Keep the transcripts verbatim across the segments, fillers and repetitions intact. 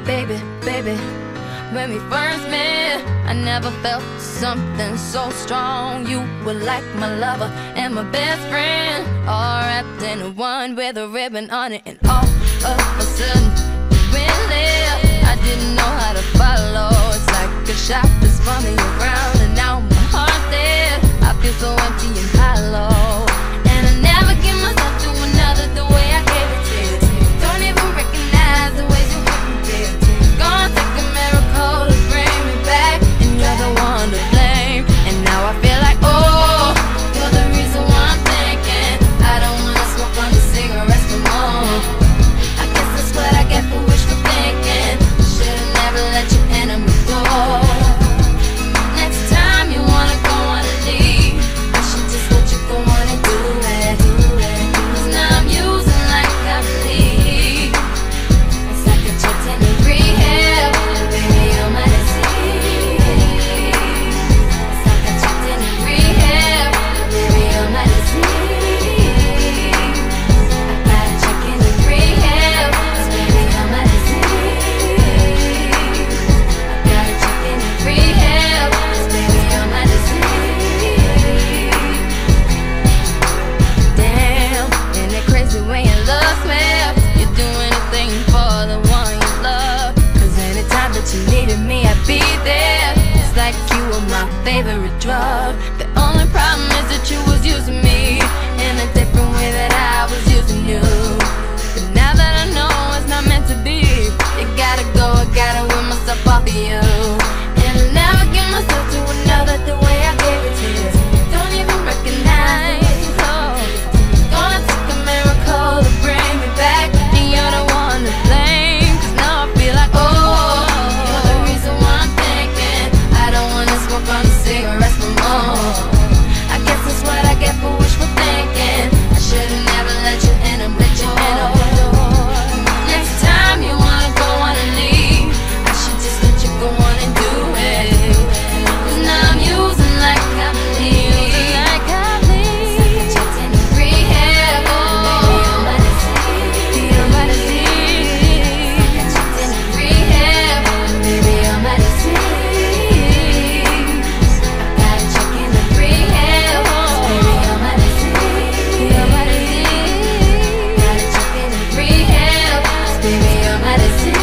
Baby, baby, when we first met, I never felt something so strong. You were like my lover and my best friend, all wrapped in one with a ribbon on it. And all of a sudden, you went left. I didn't know how to follow. It's like a shot that's spun me around, and now my heart's dead. I feel so empty and hollow, and I never give myself to another the way I gave it to you. Don't even recognize the ways you hurt me, baby. Gonna take a miracle to bring me back, and you're the one to blame. And now I feel like, oh, you're the reason why I'm thinking I don't wanna smoke on the cigarettes no more. I guess that's what I get for wishful thinking. Should've never let you enter my door. Next time you wanna go on a leave, I should just let you go on and do it. Cause now I'm using like I believe. It's like a check in the rehab, baby, you're my disease. It's like a check in the rehab, baby, you're my disease. I got a check in the rehab, baby, you're my disease. I got a check in the rehab, baby, you're my disease. Damn, ain't it crazy when you love me? You're doing a thing for the one you love. Cause anytime that you needed me, I'd be there. It's like you were my favorite drug. The only problem is that you was using me in a different way that I was using you. But now that I know it's not meant to be, you gotta go, I gotta win myself off of you. And I'll never give myself to another the way I gave it to you. Don't even recognize, oh. Gonna take a miracle to bring me back, and you're the one to blame. Cause now I feel like, oh, you're the reason why I'm thinking I don't wanna smoke on the cigarettes no more. I guess that's what I get for wishful thinking. I should've never let you in, and let you in my door. Next time you wanna go on and leave, I should just let you go on and do it. Cause now I'm using like I believe. Like I believe. It's like a check in the rehab, baby, you're my disease. You're my disease. It's like a check in the rehab, baby, you're my disease. I got a check in the rehab, baby, you're my disease. You're my disease. Got a check in the rehab, baby, you're my disease.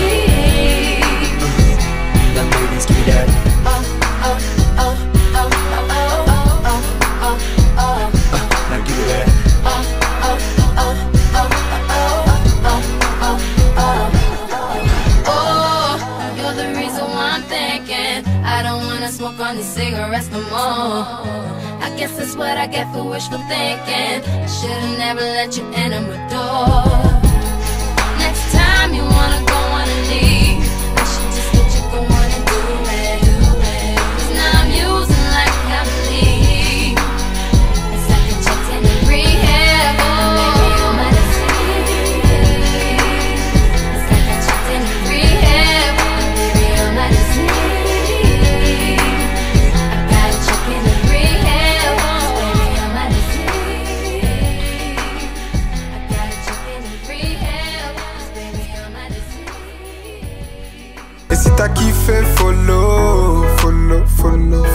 Now ladies, give me that. Oh, oh, oh, oh, oh, oh, oh, oh, oh, oh. Now give me that. Oh, oh, oh, oh, oh, oh, oh, oh, oh. You're the reason why I'm thinking I don't wanna smoke on these cigarettes no more. I guess that's what I get for wishful thinking. I should've never let you enter my door. Next time you wanna go on and leave, I should just let you go on and do it. Cause now I'm using like I believe. It's like a check in the rehab, baby, you're my disease. It's like a check in the rehab, baby, you're my disease. I got a check in the rehab, baby, you're my disease. I got a check in the rehab, baby, you're my disease. Et si t'as kiffé, follow, follow, follow,